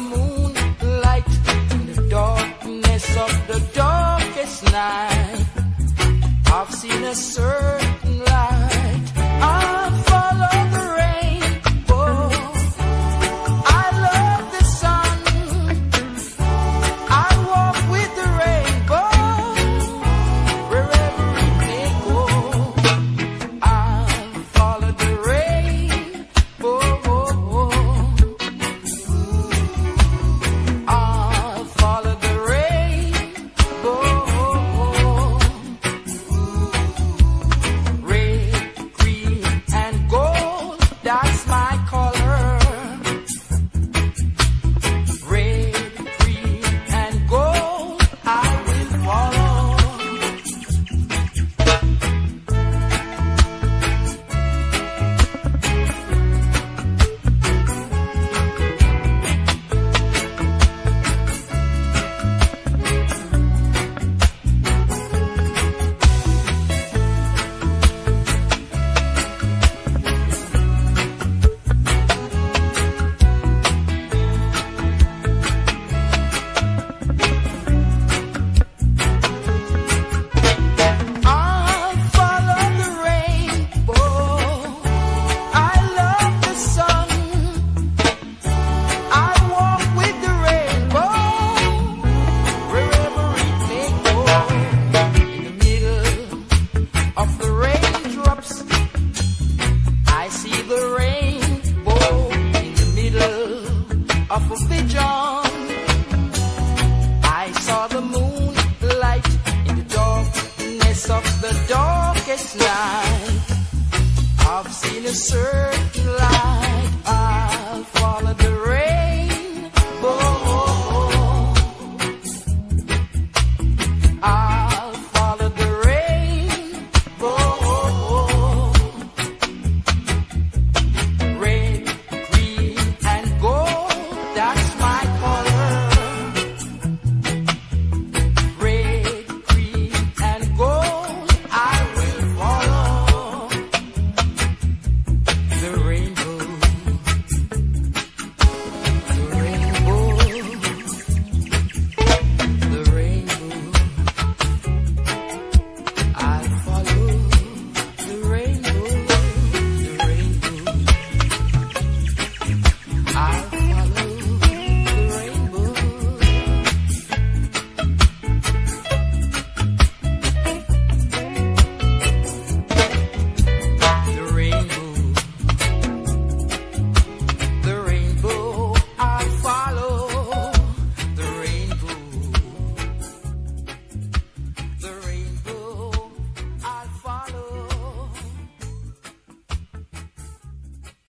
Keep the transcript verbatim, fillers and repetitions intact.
moonlight in the darkness of the darkest night. I've seen a certain light. I follow the rainbow. I love the sun. I walk with the rainbow wherever it may go. I follow the rainbow. I follow the rainbow. Red, green, and gold, that's my color. Red, green, and gold, I will follow. I follow the rainbow. I love the sun. I walk with the rainbow wherever it may go. In the middle of the raindrops, I see the rainbow. In the middle of a vision, I saw the moonlight in the darkness of the darkest night. I've seen a certain light. I'll follow the rain.